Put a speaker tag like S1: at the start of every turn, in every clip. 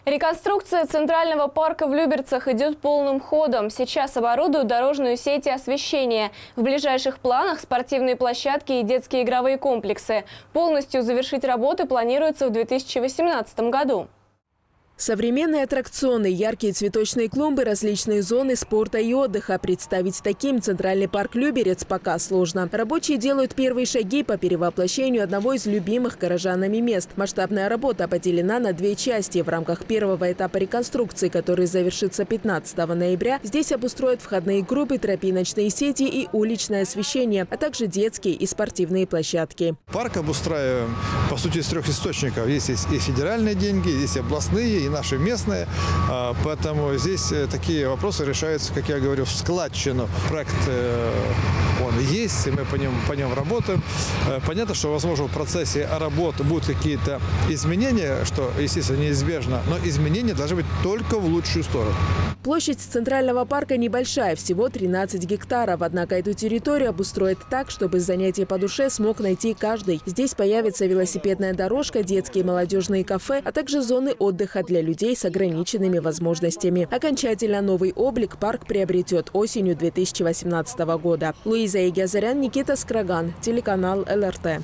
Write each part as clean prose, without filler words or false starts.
S1: Реконструкция Центрального парка в Люберцах идет полным ходом. Сейчас оборудуют дорожную сеть и освещение. В ближайших планах спортивные площадки и детские игровые комплексы. Полностью завершить работы планируется в 2018 году.
S2: Современные аттракционы, яркие цветочные клумбы, различные зоны спорта и отдыха. Представить таким Центральный парк Люберец пока сложно. Рабочие делают первые шаги по перевоплощению одного из любимых горожанами мест. Масштабная работа поделена на две части. В рамках первого этапа реконструкции, который завершится 15 ноября, здесь обустроят входные группы, тропиночные сети и уличное освещение, а также детские и спортивные площадки.
S3: Парк обустраиваем, по сути, из трех источников. Есть и федеральные деньги, есть и областные, и наши местные. Поэтому здесь такие вопросы решаются, как я говорю, в складчину. Проект он есть, и мы по нем работаем. Понятно, что, возможно, в процессе работы будут какие-то изменения, что, естественно, неизбежно, но изменения должны быть только в лучшую сторону.
S2: Площадь Центрального парка небольшая, всего 13 гектаров. Однако эту территорию обустроят так, чтобы занятия по душе смог найти каждый. Здесь появится велосипедная дорожка, детские и молодежные кафе, а также зоны отдыха для людей с ограниченными возможностями. Окончательно новый облик парк приобретет осенью 2018 года. Луиза Игазарян, Никита Скраган, телеканал ЛРТ.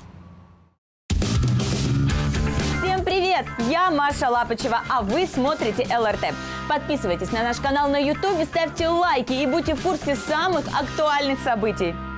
S4: Всем привет! Я Маша Лапочева, а вы смотрите ЛРТ. Подписывайтесь на наш канал на YouTube, ставьте лайки и будьте в курсе самых актуальных событий.